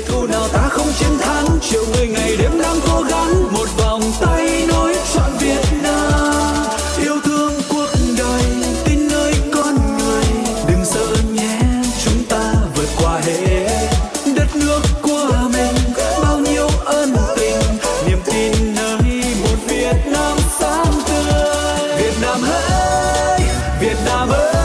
kẻ thù nào ta không chiến thắng. Triệu người ngày đêm đang cố gắng, một vòng tay nối trọn Việt Nam. Yêu thương cuộc đời, tin nơi con người, đừng sợ nhé, chúng ta vượt qua hết. Đất nước của mình bao nhiêu ân tình, niềm tin nơi một Việt Nam sáng tươi. Việt Nam ơi, Việt Nam ơi,